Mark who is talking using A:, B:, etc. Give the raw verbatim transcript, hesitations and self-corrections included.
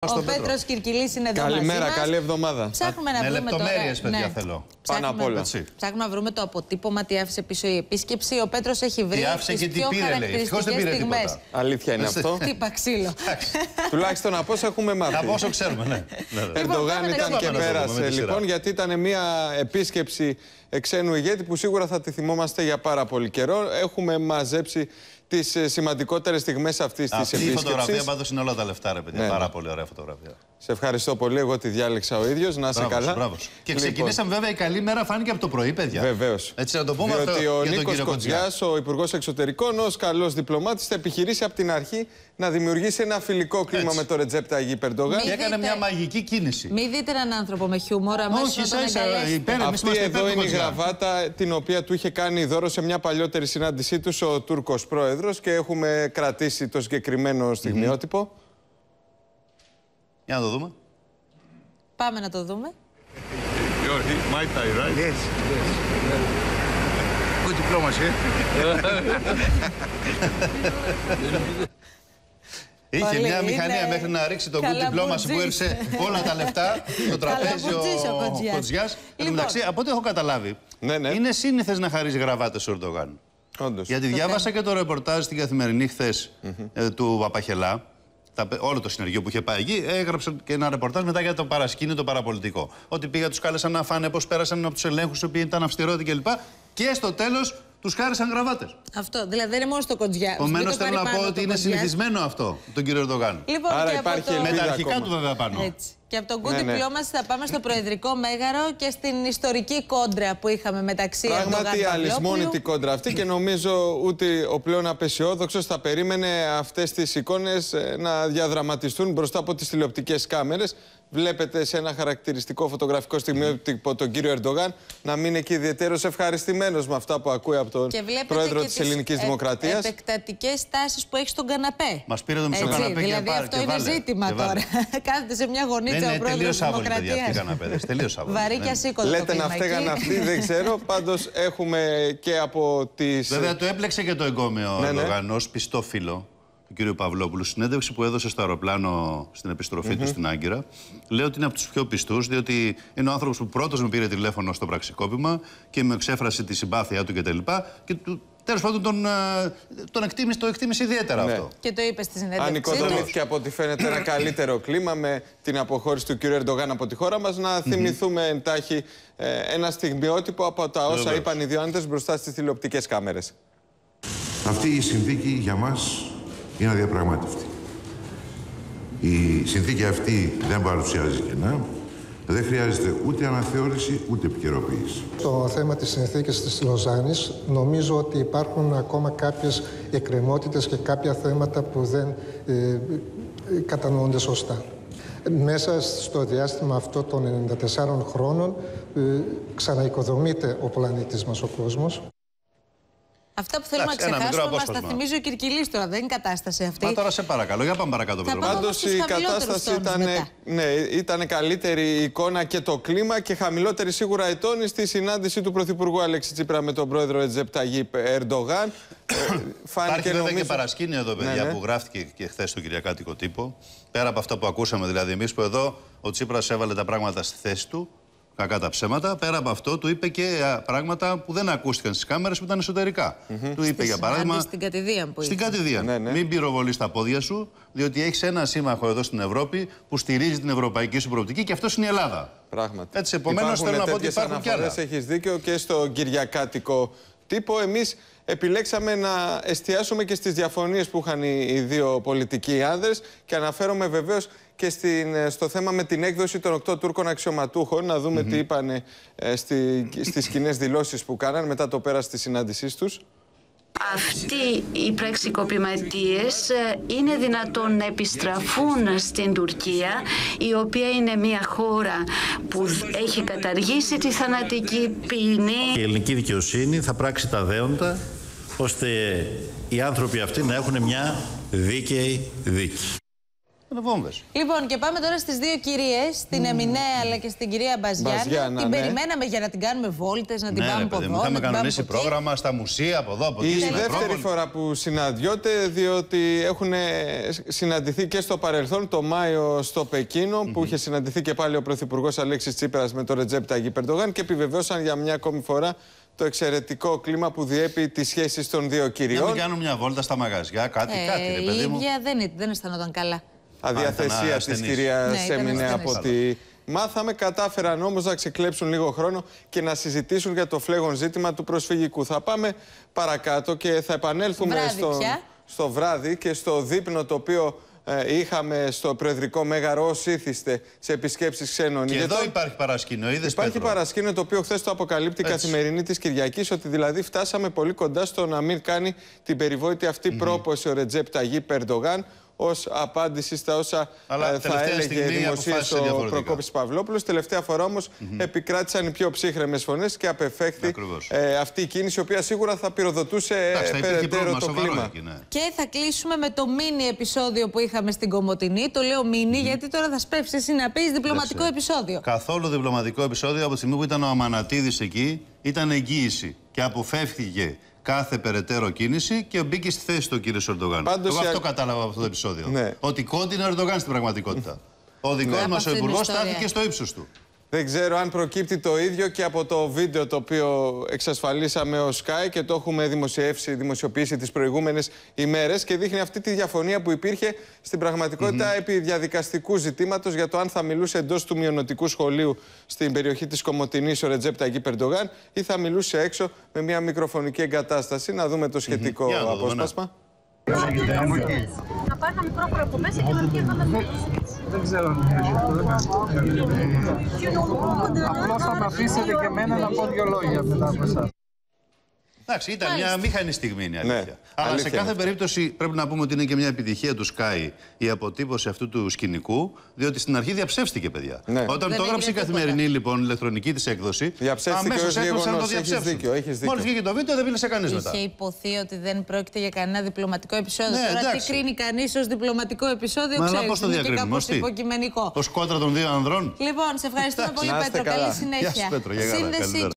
A: Ο Πέτρος Κυρκυλής είναι εδώ.
B: Καλημέρα,
A: μαζί μας.
B: καλή εβδομάδα.
A: Ψάχνουμε να
C: με
A: βρούμε
C: λεπτομέρειες,
A: τώρα...
C: παιδιά,
A: ναι.
C: θέλω.
B: Πάνω απ' όλα.
A: Ψάχνουμε να βρούμε το αποτύπωμα, τι άφησε πίσω η επίσκεψη. Ο Πέτρος έχει βρει.
C: Τι άφησε και τι πήρε, λέει. Ευτυχώς δεν πήρε τίποτα.
B: Αλήθεια είναι αυτό.
A: Χτύπα ξύλο.
B: Τουλάχιστον από όσο έχουμε μάθει.
C: Από όσο ξέρουμε, ναι.
B: Ερντογάν ήταν και πέρασε λοιπόν, γιατί ήταν μια επίσκεψη ξένου ηγέτη που σίγουρα θα τη θυμόμαστε για πάρα πολύ καιρό. Έχουμε μαζέψει τις σημαντικότερες στιγμές αυτής της επίσκεψης.
C: Αυτή η φωτογραφία πάντως είναι όλα τα λεφτά, ρε παιδιά.
B: Ναι.
C: Πάρα πολύ ωραία φωτογραφία.
B: Σε ευχαριστώ πολύ. Εγώ τη διάλεξα ο ίδιος. Να είσαι καλά.
C: Μπράβο. Και ξεκινήσαμε, λοιπόν, βέβαια, η καλή μέρα φάνηκε από το πρωί, παιδιά.
B: Βεβαίως.
C: Έτσι να το πούμε.
B: Διότι
C: αυτό
B: ο
C: για τον
B: Νίκος
C: κύριο
B: Κοντζιάς, ο Υπουργός Εξωτερικών, ως καλός διπλωμάτης, θα επιχειρήσει από την αρχή να δημιουργήσει ένα φιλικό κλίμα
C: Έτσι.
B: με τον Ρετζέπ Ταγιίπ Ερντογάν.
C: Και έκανε μια μαγική κίνηση.
A: Μην δείτε έναν άνθρωπο με χιούμορ, αμέσως
C: Όχι,
A: να τον
C: ίσα-ίσα,
A: αγκαλιάσετε.
C: υπέρ, εμείς
B: Αυτή
C: είμαστε
B: εδώ
C: υπέρ του
B: είναι η
C: Κοντζιά.
B: γραβάτα την οποία του είχε κάνει δώρο σε μια παλιότερη συνάντησή του ο Τούρκος πρόεδρος και έχουμε κρατήσει το συγκεκριμένο στιγμιότυπο.
C: Για να το δούμε.
A: Πάμε να το δούμε.
D: You're my tie, right?
E: Yes, yes. Good diplomacy.
C: Είχε
A: Πολύ,
C: μια
A: είναι
C: μηχανία μέχρι να ρίξει τον good
A: καλαμπουτζής.
C: diplomacy που έριξε όλα τα λεφτά στο τραπέζι
A: Καλαμπουτζής ο
C: ο
A: Κοντζιάς.
C: Κοντζιάς. Εν τω
A: Λοιπόν.
C: μεταξύ, από ό,τι έχω καταλάβει,
B: Ναι, ναι.
C: είναι σύνηθες να χαρίζει γραβάτες ο Ερντογάν.
B: Όντως.
C: Γιατί διάβασα και το ρεπορτάζ στην Καθημερινή χθες ε, του Παπαχελά. Τα, όλο το συνεργείο που είχε πάει εκεί, έγραψε και ένα ρεπορτάζ μετά για το παρασκήνιο, το παραπολιτικό. Ότι πήγα, τους κάλεσαν να φάνε, πώς πέρασαν από τους ελέγχους, οι οποίοι ήταν αυστηρότητοι κλπ. Και στο τέλος τους χάρισαν γραβάτες.
A: Αυτό. Δηλαδή δεν είναι μόνο στο Κοντζιά.
C: Επομένως θέλω να πω ότι είναι συνηθισμένο αυτό τον κύριο Ερντογάν.
A: Λοιπόν,
B: Άρα
A: και από
B: υπάρχει
A: το...
B: ελπίδα.
C: Με τα αρχικά
B: ακόμα.
C: του βέβαια πάνω.
A: Έτσι. Και από τον Good
B: Ναι, ναι.
A: Diplomacy θα πάμε στο Προεδρικό Μέγαρο και στην ιστορική κόντρα που είχαμε μεταξύ Ερντογάν
B: Πράγματι,
A: και
B: αλυσμόνητη κόντρα αυτή και νομίζω ούτε ο πλέον απεσιόδοξος θα περίμενε αυτές τις εικόνες ε, να διαδραματιστούν μπροστά από τις τηλεοπτικές κάμερες. Βλέπετε σε ένα χαρακτηριστικό φωτογραφικό στιγμιότυπο τον κύριο Ερντογάν να μείνει εκεί ιδιαίτερος ευχαριστημένος με αυτά που ακούει από τον πρόεδρο της Ελληνικής Δημοκρατίας.
A: Επεκτατικές τάσεις που έχει στον καναπέ.
C: Μας πήρε το μισό
A: Έτσι,
C: καναπέ και
A: δηλαδή
C: πάρε,
A: αυτό
C: και
A: είναι
C: βάλε,
A: ζήτημα
C: και βάλε.
A: τώρα. Κάθεται σε μια γωνίτσα
C: Ναι,
A: ο
C: ναι,
A: πρόεδρος
C: τελείως
A: της
C: άβολοι, παιδιά, αυτοί οι
A: Δημοκρατίας.
C: καναπέδες. Τελείως άβολοι.
A: Βαρύ και
C: Ναι.
A: ασήκωτο το
B: Λέτε να
A: κλίμα
B: φταίγαν
A: εκεί.
B: αυτοί, δεν ξέρω. Πάντως έχουμε και από τις...
C: Βέβαια, το έπλεξε και το εγκόμιο
B: Ναι, ναι.
C: Ερντογάν ως πιστό φίλο του κ. Παυλόπουλου. Συνέντευξη που έδωσε στο αεροπλάνο στην επιστροφή του στην Άγκυρα. Λέει ότι είναι από τους πιο πιστούς, διότι είναι ο άνθρωπος που πρώτος με πήρε τηλέφωνο στο πραξικόπημα και με εξέφρασε τη συμπάθειά του κτλ. Και του, τέλος πάντων τον, τον εκτίμησε, το εκτίμησε ιδιαίτερα
B: Ναι.
C: αυτό.
A: Και το είπε στη συνέντευξη.
B: Ανοικοδομήθηκε από ό,τι φαίνεται ένα καλύτερο κλίμα με την αποχώρηση του κ. Ερντογάν από τη χώρα μας. Να θυμηθούμε εντάχει ε, ένα στιγμιότυπο από τα όσα
C: Βεβαίως.
B: είπαν οι δύο άντρες μπροστά στις τηλεοπτικές κάμερες.
F: Αυτή η συνθήκη για μας είναι αδιαπραγμάτευτη. Η συνθήκη αυτή δεν παρουσιάζει κενά, δεν χρειάζεται ούτε αναθεώρηση ούτε επικαιροποίηση.
G: Στο θέμα της συνθήκης της Λοζάνης νομίζω ότι υπάρχουν ακόμα κάποιες εκκρεμότητες και κάποια θέματα που δεν ε, κατανοούνται σωστά. Μέσα στο διάστημα αυτό των ενενήντα τεσσάρων χρόνων ε, ξαναοικοδομείται ο πλανήτης μας, ο κόσμος.
A: Αυτά που θέλουμε
C: Εντάξει,
A: να
C: ένα μικρό
A: ξεχάσουμε μας τα
C: απόσπασμα.
A: θυμίζει ο Κυρκυλής τώρα. Δεν είναι κατάσταση αυτή.
C: Μα τώρα σε παρακαλώ, για πάμε παρακάτω, Πέτρο.
A: πάμε.
B: Πάντως
A: στους
B: η
A: χαμηλότερους
B: κατάσταση
A: τόνους
B: ήταν,
A: μετά.
B: ναι, ήταν καλύτερη η εικόνα και το κλίμα και χαμηλότερη σίγουρα η τόνη στη συνάντηση του Πρωθυπουργού Αλέξη Τσίπρα με τον πρόεδρο Ρετζέπ Ταγιίπ Ερντογάν.
C: Υπάρχει βέβαια
B: νομίζω...
C: και παρασκήνιο εδώ, παιδιά,
B: Ναι, ναι.
C: που γράφτηκε και χθες στο Κυριακάτικο Τύπο. Πέρα από αυτά που ακούσαμε, δηλαδή, εμείς που εδώ ο Τσίπρας έβαλε τα πράγματα στη θέση του, κακά τα ψέματα. Πέρα από αυτό, του είπε και α, πράγματα που δεν ακούστηκαν στις κάμερες που ήταν εσωτερικά. Του είπε, για παράδειγμα.
A: Στην κατηδία που
C: Στην
A: είχε.
C: κατηδία.
B: Ναι, ναι.
C: Μην πυροβολείς τα πόδια σου, διότι έχεις ένα σύμμαχο εδώ στην Ευρώπη που στηρίζει την ευρωπαϊκή σου προοπτική και αυτό είναι η Ελλάδα.
B: Πράγματι.
C: Έτσι, επομένως, θέλω να πω ότι υπάρχουν κι άλλα.
B: Έχεις δίκιο και στο Κυριακάτικο Τύπο. Εμείς επιλέξαμε να εστιάσουμε και στις διαφωνίες που είχαν οι, οι δύο πολιτικοί άνδρες και αναφέρομαι βεβαίως και στην, στο θέμα με την έκδοση των οκτώ Τούρκων αξιωματούχων. Να δούμε mm-hmm. τι είπαν ε, στη, στις κοινές δηλώσεις που κάναν μετά το πέρας της συνάντησής τους.
H: Αυτοί οι πραξικοπηματίες είναι δυνατόν να επιστραφούν στην Τουρκία, η οποία είναι μια χώρα που έχει καταργήσει τη θανατική ποινή.
I: Η ελληνική δικαιοσύνη θα πράξει τα δέοντα ώστε οι άνθρωποι αυτοί να έχουν μια δίκαιη δίκη.
C: Είναι βόμβες.
A: Λοιπόν, και πάμε τώρα στις δύο κυρίες, την Εμινέ αλλά και στην κυρία Μπαζιάννα.
B: Μπαζιάννα,
A: την
B: ναι.
A: περιμέναμε για να την κάνουμε βόλτες, να την
C: Ναι,
A: πάμε
C: ρε
A: από
C: παιδί μου,
A: εδώ.
C: είχαμε
A: να την πάμε
C: κανονίσει
A: από εκεί.
C: πρόγραμμα στα μουσεία, από εδώ, από
B: Η
C: εκεί. στην
B: δεύτερη
C: Ακρόπολη.
B: φορά που συναντιόνται, διότι έχουν συναντηθεί και στο παρελθόν, το Μάιο στο Πεκίνο, mm-hmm. που είχε συναντηθεί και πάλι ο Πρωθυπουργός Αλέξης Τσίπρας με τον Ρετζέπ Ταγίπ Ερντογάν και επιβεβαίωσαν για μια ακόμη φορά το εξαιρετικό κλίμα που διέπει τις σχέσεις των δύο κυριών.
C: Να μην κάνουν μια βόλτα στα μαγαζιά, κάτι,
A: Ε,
C: κάτι, ρε παιδί
A: η
C: μου.
A: ίδια δεν, δεν αισθανόταν καλά.
B: Αδιαθεσία της κυρίας
A: Ναι,
B: Εμινέ
A: ήταν
B: από
A: ασθενής.
B: ό,τι μάθαμε. Κατάφεραν όμως να ξεκλέψουν λίγο χρόνο και να συζητήσουν για το φλέγον ζήτημα του προσφυγικού. Θα πάμε παρακάτω και θα επανέλθουμε
A: Βράδυ
B: στο,
A: πια.
B: στο βράδυ και στο δείπνο το οποίο ε, είχαμε στο Προεδρικό Μέγαρο ως ήθιστε σε επισκέψεις ξένων.
C: Και
B: ηγετών.
C: εδώ υπάρχει παρασκήνιο, είδες,
B: Υπάρχει
C: Πέτρο.
B: παρασκήνιο το οποίο χθες το αποκαλύπτει η
C: Έτσι.
B: Καθημερινή της Κυριακής, ότι δηλαδή φτάσαμε πολύ κοντά στο να μην κάνει την περιβόητη αυτή mm-hmm. πρόποση ο Ρετζέπ Ταγίπ Ερντογάν ως απάντηση στα όσα
C: Αλλά
B: ε, θα
C: τελευταία
B: έλεγε
C: στιγμή
B: δημοσίως
C: αποφάσισε
B: ο
C: διαφορετικά.
B: Προκόπης Παυλόπουλος. Τελευταία φορά όμως mm-hmm. επικράτησαν οι πιο ψύχρεμες φωνές και απεφέχθη ε, αυτή η κίνηση, η οποία σίγουρα θα πυροδοτούσε
C: Εντάξει, θα υπήρχε
B: περαιτέρω
C: πρόβλημα
B: το
C: σοβαρό
B: κλίμα.
C: εκεί, ναι.
A: Και θα κλείσουμε με το μίνι επεισόδιο που είχαμε στην Κομοτηνή. Το λέω μίνι, mm-hmm. γιατί τώρα θα σπεύσει εσύ να πεις διπλωματικό
C: Λες,
A: επεισόδιο.
C: Καθόλου διπλωματικό επεισόδιο. Από τη στιγμή που ήταν ο Αμανατίδης εκεί, ήταν εγγύηση και αποφεύθηκε κάθε περαιτέρω κίνηση και μπήκε στη θέση του ο κύριος Ερντογάν.
B: Πάντως,
C: Εγώ αυτό
B: η...
C: κατάλαβα από αυτό το επεισόδιο.
B: Ναι.
C: Ότι κόντινε ο Ερντογάν στην πραγματικότητα. Ο δικός
B: Ναι.
C: μας ο
A: Αυτή την
C: υπουργός
A: ιστορία.
C: στάθηκε στο ύψος του.
B: Δεν ξέρω αν προκύπτει το ίδιο και από το βίντεο το οποίο εξασφαλίσαμε ως Sky και το έχουμε δημοσιεύσει, δημοσιοποιήσει τις προηγούμενες ημέρες και δείχνει αυτή τη διαφωνία που υπήρχε στην πραγματικότητα mm-hmm. επί διαδικαστικού ζητήματος για το αν θα μιλούσε εντός του μειωνοτικού σχολείου στην περιοχή της Κομοτηνής ο Ρετζέπ Ταγίπ Ερντογάν ή θα μιλούσε έξω με μια μικροφωνική εγκατάσταση. Να δούμε το σχετικό
C: mm-hmm.
B: απόσπασμα.
J: Να πάρει ένα μικρόφωνο από μέσα και να βγει εδώ να μιλήσει.
K: Δεν ξέρω αν είναι. Απλώς θα με αφήσετε και εμένα να πω δύο λόγια μετά από εσάς.
C: Εντάξει, ήταν Μάλιστα. μια μήχανη στιγμή, είναι αλήθεια.
B: Ναι,
C: Αλλά
B: αλήθεια
C: σε κάθε
B: είναι.
C: περίπτωση πρέπει να πούμε ότι είναι και μια επιτυχία του Sky η αποτύπωση αυτού του σκηνικού, διότι στην αρχή διαψεύστηκε, παιδιά. Ναι. Όταν
A: Δεν
C: το έγραψε η Καθημερινή, λοιπόν, η ηλεκτρονική της έκδοση, αμέσως έκλεισαν να το διαψεύσουν. Μόλις βγήκε το βίντεο, δεν μίλησε κανείς μετά.
A: Είχε υποθεί ότι δεν πρόκειται για κανένα διπλωματικό επεισόδιο.
C: Ναι,
A: Τώρα
C: εντάξει.
A: τι κρίνει κανείς ως διπλωματικό επεισόδιο,
C: Μα
A: ξέρεις,
C: πώς το
A: είναι και
C: διακρίνουμε,
A: κάπως
C: τι?
A: υποκειμενικό.
C: Ως κόντρα των δύο ανδρών.
A: Λοιπόν, σε ευχαριστούμε πολύ, Πέτρο. Καλή συνέχεια.
C: Γεια σου, Πέτρο, για χαρά,
A: Σύνδεση
C: καλημέρα.